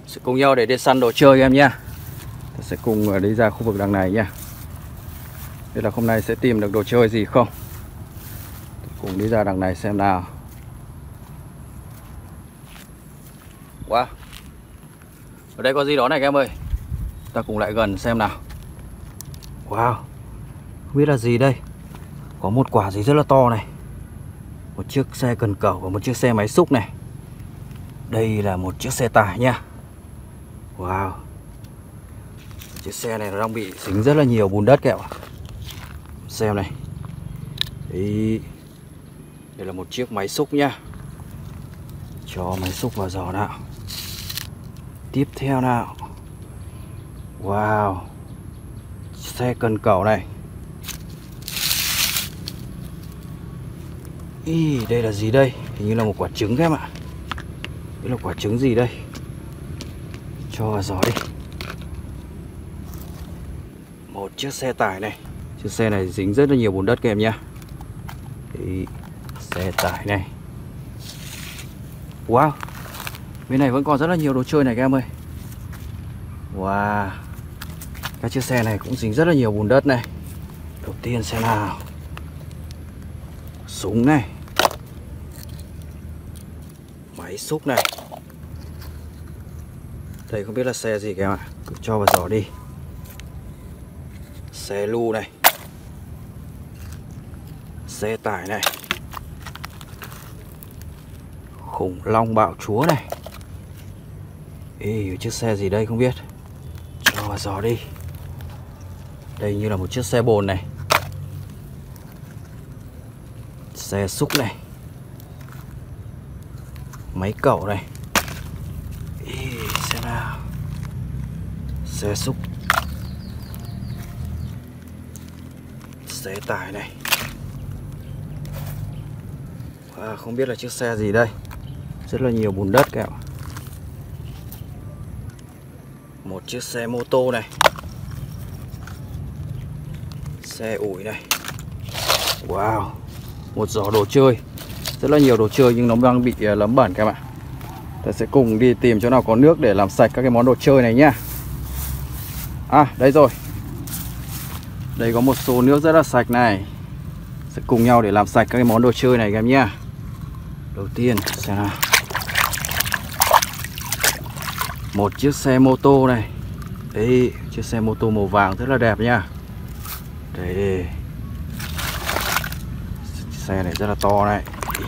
Sẽ cùng nhau để đi săn đồ chơi em nhá. Ta sẽ cùng đi ra khu vực đằng này nha. Đây là hôm nay sẽ tìm được đồ chơi gì không. Cùng đi ra đằng này xem nào. Wow, ở đây có gì đó này các em ơi. Ta cùng lại gần xem nào. Wow, không biết là gì đây. Có một quả gì rất là to này. Một chiếc xe cần cẩu và một chiếc xe máy xúc này. Đây là một chiếc xe tải nha. Wow, chiếc xe này nó đang bị dính rất là nhiều bùn đất kẹo. Xem này. Đây là một chiếc máy xúc nha. Cho máy xúc vào giỏ nào. Tiếp theo nào. Wow, xe cần cẩu này. Ý, đây là gì đây? Hình như là một quả trứng các em ạ. Đây là quả trứng gì đây? Cho vào giỏ đi. Một chiếc xe tải này. Chiếc xe này dính rất là nhiều bùn đất các em nha. Ý, xe tải này. Wow, bên này vẫn còn rất là nhiều đồ chơi này các em ơi. Wow, các chiếc xe này cũng dính rất là nhiều bùn đất này. Đầu tiên xem nào. Súng này. Máy xúc này. Đây không biết là xe gì các em ạ. Cứ cho vào giỏ đi. Xe lu này. Xe tải này. Khủng long bạo chúa này. Ê, chiếc xe gì đây không biết. Cho vào giỏ đi. Đây như là một chiếc xe bồn này. Xe xúc này. Máy cẩu này. Ê, xem nào. Xe xúc. Xe tải này. Không biết là chiếc xe gì đây. Rất là nhiều bùn đất kẹo. Một chiếc xe mô tô này. Xe ủi này. Wow, một giỏ đồ chơi. Rất là nhiều đồ chơi nhưng nó đang bị lấm bẩn các bạn ạ. Ta sẽ cùng đi tìm chỗ nào có nước để làm sạch các cái món đồ chơi này nhá. À, đây rồi. Đây có một số nước rất là sạch này. Sẽ cùng nhau để làm sạch các cái món đồ chơi này các em nhá. Đầu tiên xem nào. Một chiếc xe mô tô này. Đây, chiếc xe mô tô màu vàng rất là đẹp nha. Đây. Xe này rất là to này.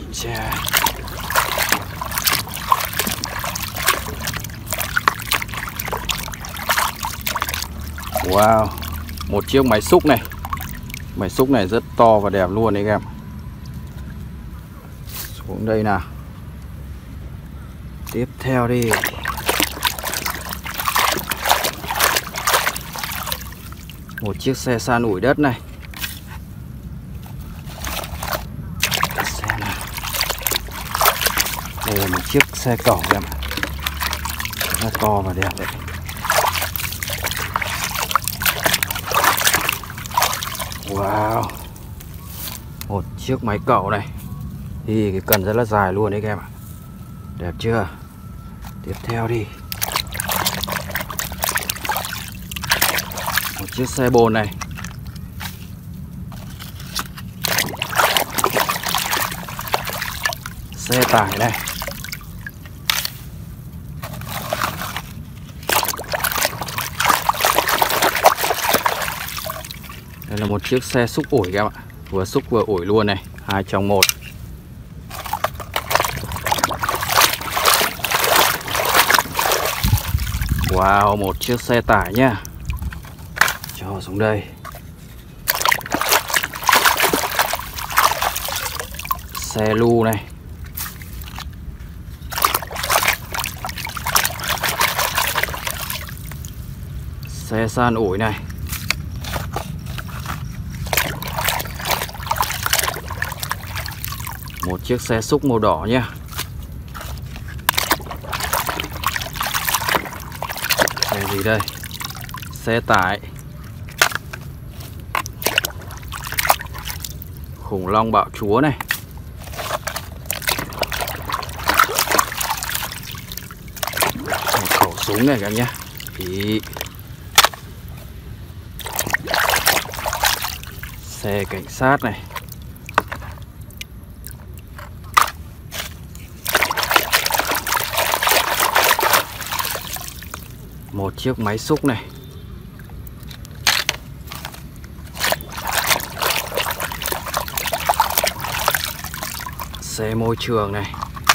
Wow, một chiếc máy xúc này. Máy xúc này rất to và đẹp luôn đấy các em. Xuống đây nào. Tiếp theo đi. Một chiếc xe san ủi đất này. Xem nào. Đây là một chiếc xe cẩu em ạ. Rất to và đẹp đấy. Wow, một chiếc máy cẩu này. Thì cái cần rất là dài luôn đấy các em ạ. Đẹp chưa? Tiếp theo đi. Một chiếc xe bồn này. Xe tải này. Đây là một chiếc xe xúc ủi các em ạ. Vừa xúc vừa ủi luôn này. 2 trong 1. Wow, một chiếc xe tải nhá. Cho xuống đây. Xe lu này. Xe san ủi này. Một chiếc xe xúc màu đỏ nhá. Xe gì đây? Xe tải. Khủng long bạo chúa này. súng này các em nhé. Ý. Xe cảnh sát này. Một chiếc máy xúc này. Xe môi trường này.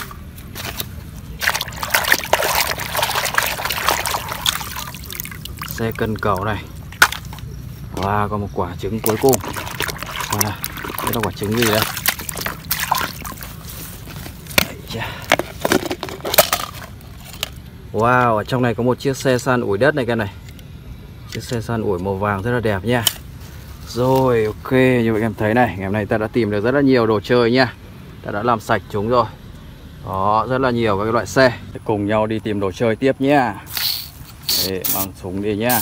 Xe cân cầu này. Wow, có một quả trứng cuối cùng. Đây là quả trứng gì đây? Wow, ở trong này có một chiếc xe săn ủi đất này, cái này. Chiếc xe săn ủi màu vàng rất là đẹp nha. Rồi, ok, như vậy em thấy này, ngày hôm nay ta đã tìm được rất là nhiều đồ chơi nha. Ta đã làm sạch chúng rồi. Đó, rất là nhiều các loại xe. Cùng nhau đi tìm đồ chơi tiếp nhá. Để mang súng đi nhá.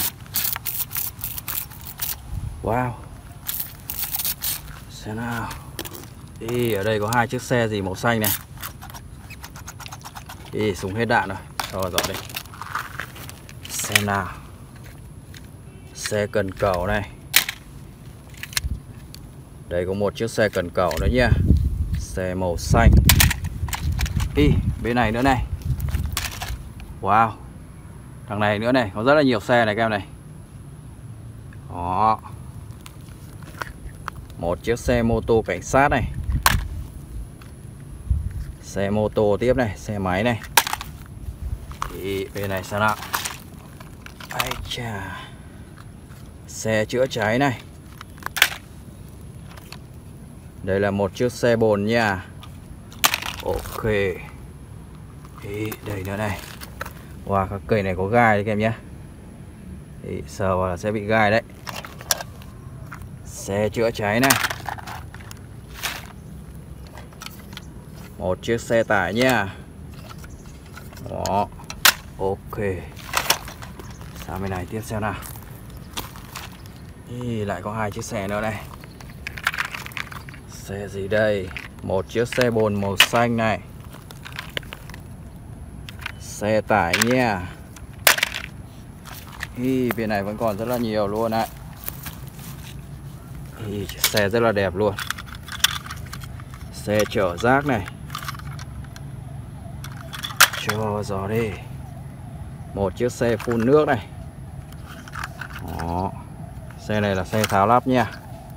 Wow. Xem nào. Đi, ở đây có hai chiếc xe gì màu xanh này. Đi, súng hết đạn rồi. Rồi, dọn đi. Xem nào. Xe cần cầu này. Đây có một chiếc xe cần cầu nữa nha. Xe màu xanh. Đi, bên này nữa này. Wow. Thằng này nữa này, có rất là nhiều xe này các em này. Đó. Một chiếc xe mô tô cảnh sát này. Xe mô tô tiếp này, xe máy này. Thì bên này sao nào. Ây chà. Xe chữa cháy này. Đây là một chiếc xe bồn nha. Ok. Ý, đây nữa này. Wow, các cây này có gai đấy các em nhé. Ý, sờ vào là sẽ bị gai đấy. Xe chữa cháy này. Một chiếc xe tải nha. Đó. Ok. Sang bên này tiếp theo nào. Ý, lại có hai chiếc xe nữa này. Xe gì đây? Một chiếc xe bồn màu xanh này. Xe tải nha. Ý, bên này vẫn còn rất là nhiều luôn ạ. Ý, xe rất là đẹp luôn. Xe chở rác này. Cho gió đi. Một chiếc xe phun nước này. Đó. Xe này là xe tháo lắp nha.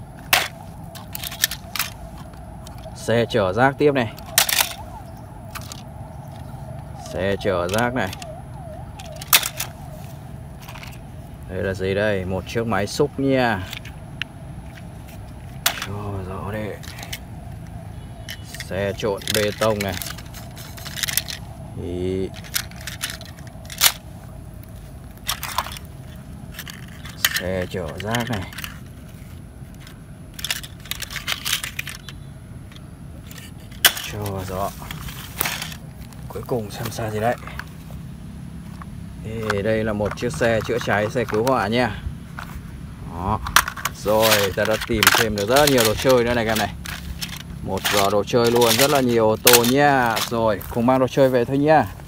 Xe chở rác tiếp này. Xe chở rác này. Đây là gì đây? Một chiếc máy xúc nha. Cho gió đi. Xe trộn bê tông này. Ý. Xe chở rác này. Cho gió. Cuối cùng xem xa gì đấy. Đây là một chiếc xe chữa cháy, xe cứu hỏa nha. Đó. Rồi, ta đã tìm thêm được rất là nhiều đồ chơi nữa này các em này. Một giỏ đồ chơi luôn, rất là nhiều ô tô nha. Rồi, cùng mang đồ chơi về thôi nha.